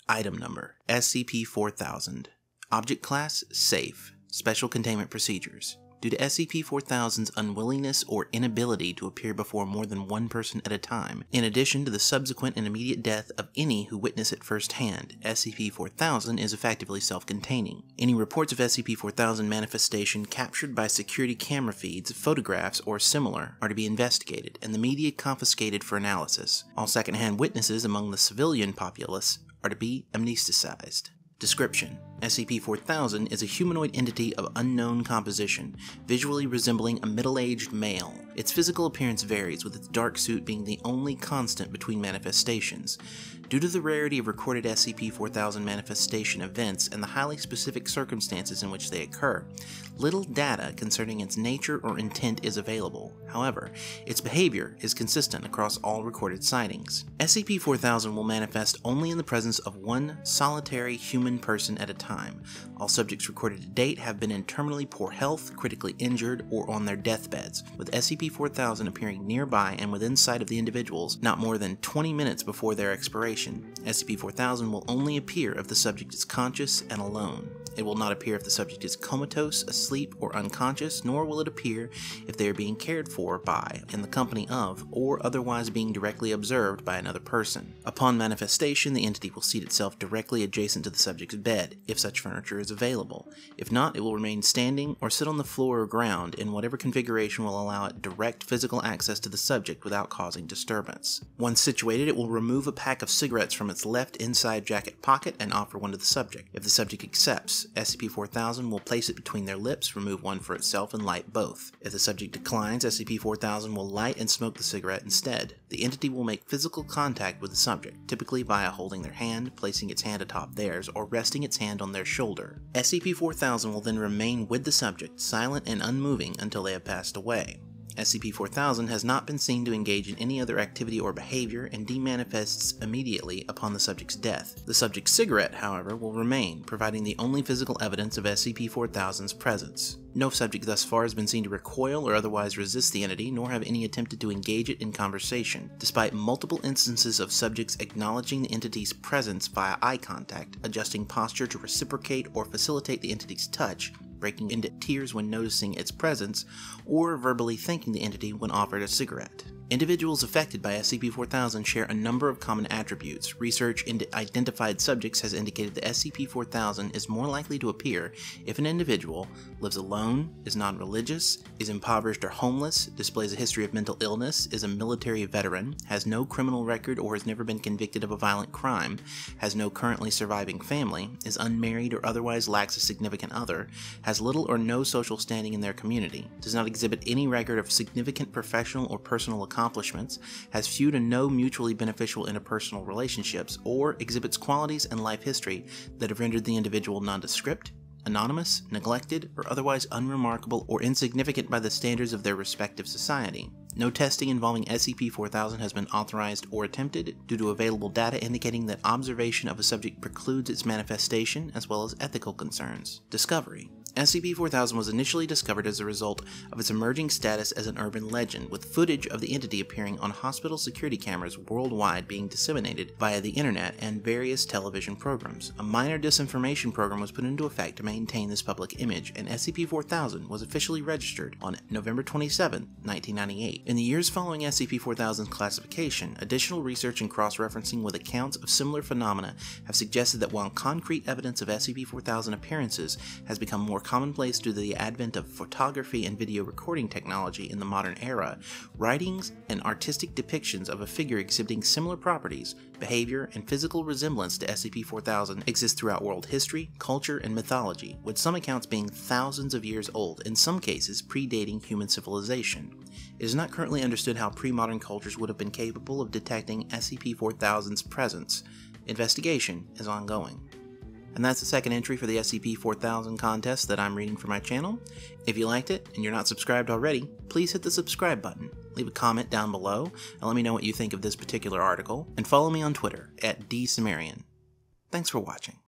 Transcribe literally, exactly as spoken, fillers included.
Item Number S C P four thousand. Object Class Safe. Special Containment Procedures. Due to S C P four thousand's unwillingness or inability to appear before more than one person at a time, in addition to the subsequent and immediate death of any who witness it firsthand, S C P four thousand is effectively self-containing. Any reports of S C P four thousand manifestation captured by security camera feeds, photographs, or similar are to be investigated, and the media confiscated for analysis. All second-hand witnesses among the civilian populace are to be amnesticized. Description: S C P four thousand is a humanoid entity of unknown composition, visually resembling a middle-aged male. Its physical appearance varies, with its dark suit being the only constant between manifestations. Due to the rarity of recorded S C P four thousand manifestation events and the highly specific circumstances in which they occur, little data concerning its nature or intent is available. However, its behavior is consistent across all recorded sightings. S C P four thousand will manifest only in the presence of one solitary human person at a time. All subjects recorded to date have been in terminally poor health, critically injured, or on their deathbeds, with S C P four thousand appearing nearby and within sight of the individuals not more than twenty minutes before their expiration. S C P four thousand will only appear if the subject is conscious and alone. It will not appear if the subject is comatose, asleep, or unconscious, nor will it appear if they are being cared for by, in the company of, or otherwise being directly observed by another person. Upon manifestation, the entity will seat itself directly adjacent to the subject's bed, if such furniture is available. If not, it will remain standing or sit on the floor or ground in whatever configuration will allow it direct physical access to the subject without causing disturbance. Once situated, it will remove a pack of cigarettes from its left inside jacket pocket and offer one to the subject. If the subject accepts, S C P four thousand will place it between their lips, remove one for itself, and light both. If the subject declines, S C P four thousand will light and smoke the cigarette instead. The entity will make physical contact with the subject, typically via holding their hand, placing its hand atop theirs, or resting its hand on their shoulder. S C P four thousand will then remain with the subject, silent and unmoving until they have passed away. S C P four thousand has not been seen to engage in any other activity or behavior and demanifests immediately upon the subject's death. The subject's cigarette, however, will remain, providing the only physical evidence of S C P four thousand's presence. No subject thus far has been seen to recoil or otherwise resist the entity, nor have any attempted to engage it in conversation, despite multiple instances of subjects acknowledging the entity's presence via eye contact, adjusting posture to reciprocate or facilitate the entity's touch, breaking into tears when noticing its presence, or verbally thanking the entity when offered a cigarette. Individuals affected by S C P four thousand share a number of common attributes. Research into identified subjects has indicated that S C P four thousand is more likely to appear if an individual lives alone, is non-religious, is impoverished or homeless, displays a history of mental illness, is a military veteran, has no criminal record or has never been convicted of a violent crime, has no currently surviving family, is unmarried or otherwise lacks a significant other, has little or no social standing in their community, does not exhibit any record of significant professional or personal accomplishments, has few to no mutually beneficial interpersonal relationships, or exhibits qualities and life history that have rendered the individual nondescript, anonymous, neglected, or otherwise unremarkable or insignificant by the standards of their respective society. No testing involving S C P four thousand has been authorized or attempted due to available data indicating that observation of a subject precludes its manifestation, as well as ethical concerns. Discovery: S C P four thousand was initially discovered as a result of its emerging status as an urban legend, with footage of the entity appearing on hospital security cameras worldwide being disseminated via the internet and various television programs. A minor disinformation program was put into effect to maintain this public image, and S C P four thousand was officially registered on November twenty-seventh, nineteen ninety-eight. In the years following S C P four thousand's classification, additional research and cross-referencing with accounts of similar phenomena have suggested that while concrete evidence of S C P four thousand appearances has become more commonplace due to the advent of photography and video recording technology in the modern era, writings and artistic depictions of a figure exhibiting similar properties, behavior, and physical resemblance to S C P four thousand exist throughout world history, culture, and mythology, with some accounts being thousands of years old, in some cases predating human civilization. It is not currently understood how pre-modern cultures would have been capable of detecting S C P four thousand's presence. Investigation is ongoing. And that's the second entry for the S C P four thousand contest that I'm reading for my channel. If you liked it and you're not subscribed already, please hit the subscribe button, leave a comment down below, and let me know what you think of this particular article, and follow me on Twitter at D Cimmerian. Thanks for watching.